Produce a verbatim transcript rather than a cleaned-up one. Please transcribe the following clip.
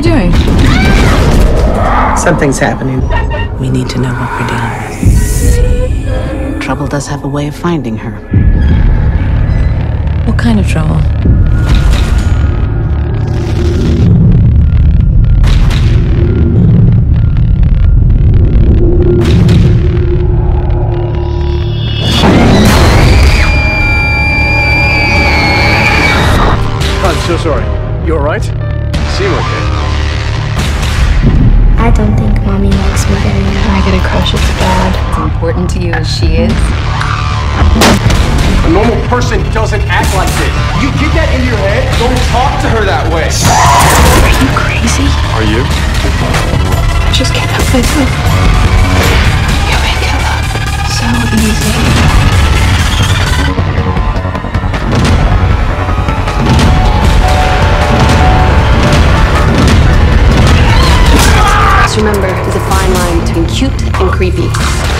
doing? Something's happening. We need to know what we're dealing with. Trouble does have a way of finding her. What kind of trouble? I'm so sorry. You alright? Seem okay. I don't think Mommy likes me very much. I get a crush, it's bad. As important to you as she is. A normal person doesn't act like this. You get that in your head? Don't talk to her that way. Are you crazy? Are you? I just can't help myself. You make it look so easy. Remember, there's a fine line between cute and creepy.